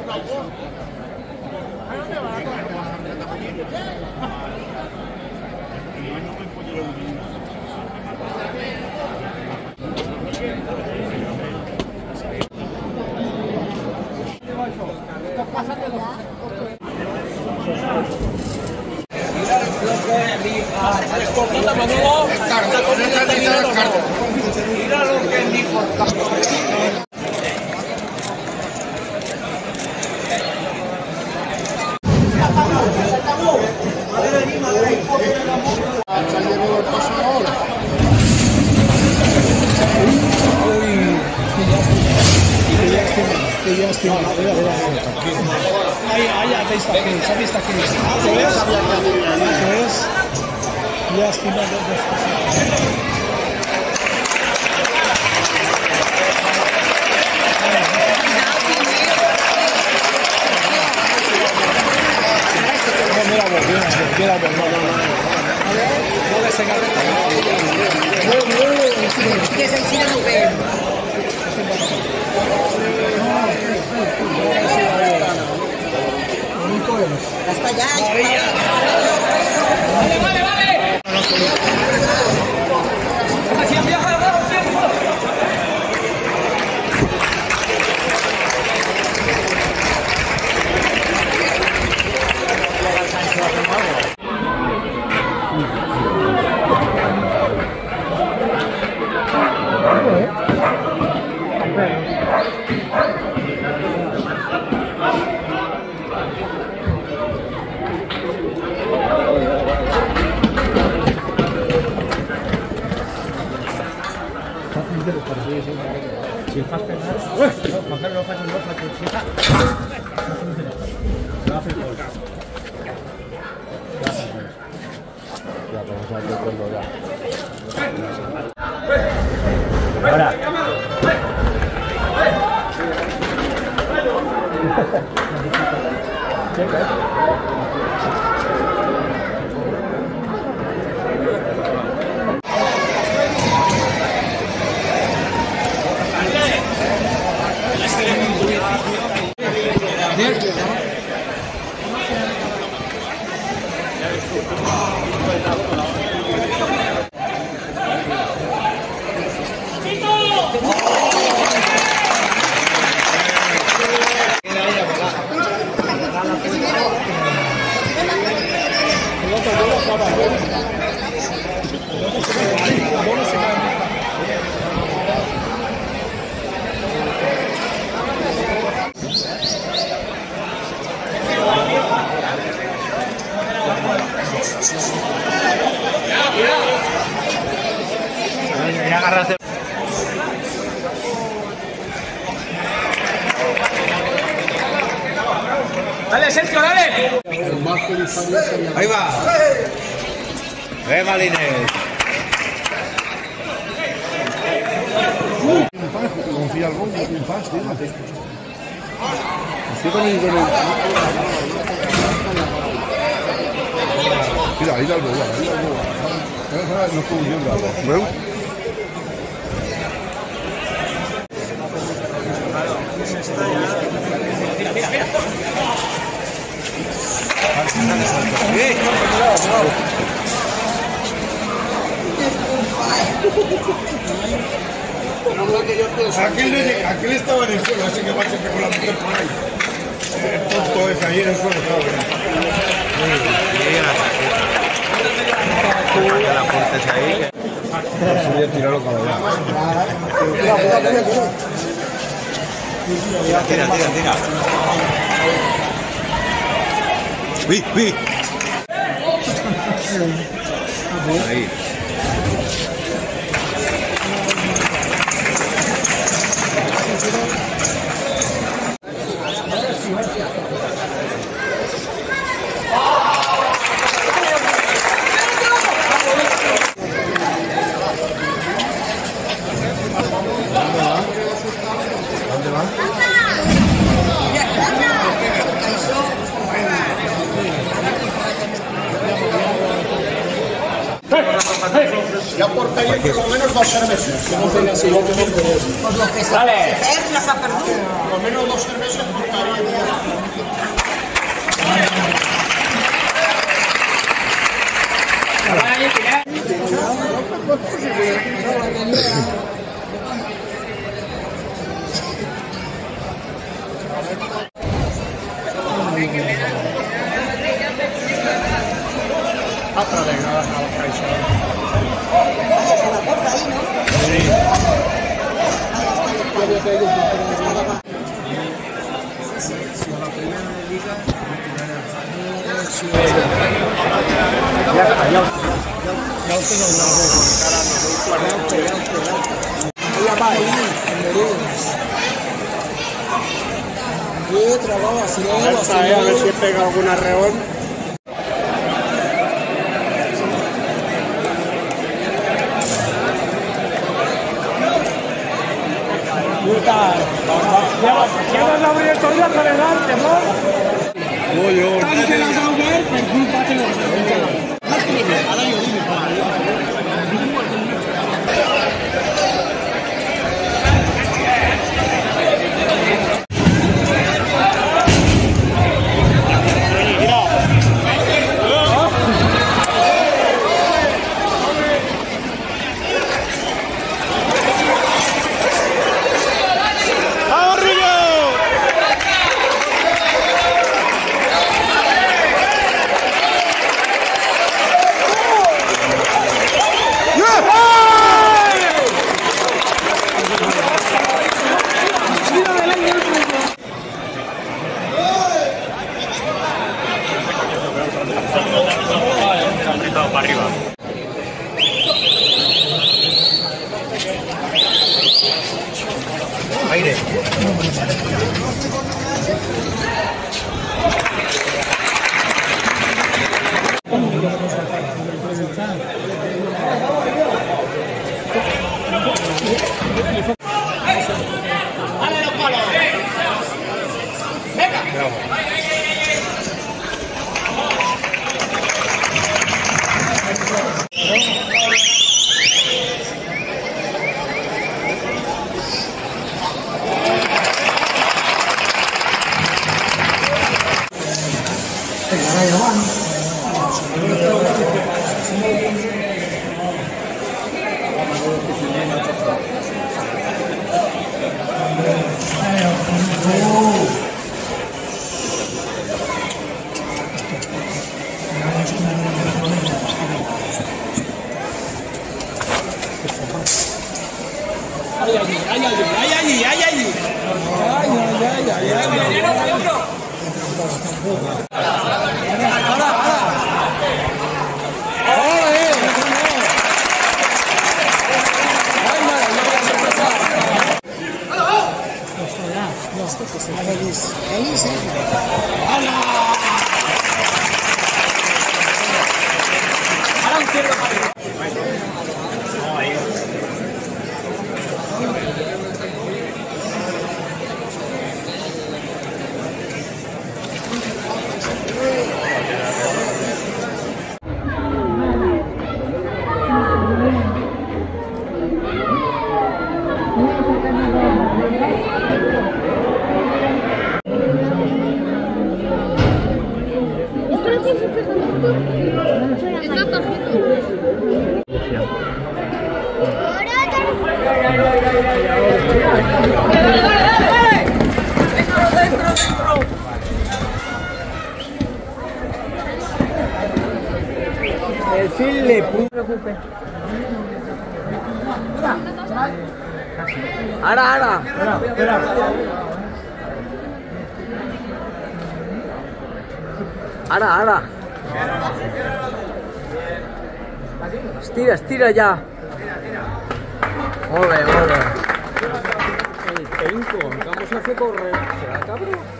Mira lo que es importante. Ahí ya está aquí, está aquí. ¿Lo ves? ¿Lo ves? Lástima de dos cosas. Que sencillo no veo. Hasta allá. Vale. Si fas penal, no fas ahora. Dale, Sergio, dale. Ahí va. Malines. Confía al gol, un fast, tío. Estoy con el... Mira, ahí da el gol, no estoy viendo algo. ¿Veo? Aquel estaba en el suelo, así que va a ser que con la mujer por ahí. El tonto es ahí en el suelo, claro. La puerta es ahí. Voy a tirarlo con la Tira. Vi. Ahí. ¿Dónde va? Ya aportaría por lo menos 2 cervezas. Pues lo que se las ha perdido. Por lo menos 2 cervezas aportaría. Altra vegada a la caixa. Se la porta ahí, ¿no? Ya está, ya. A ver si pega algún arreón. Llevas la obligatoriedad para adelante, ¿no? Tanque la Sauber, per culpa te para arriba. Aire. Decirle, no te preocupes. Ahora. Espera. Ahora. Estira ya. Molt bé. El penco, com s'ha fet correr? Serà cabró?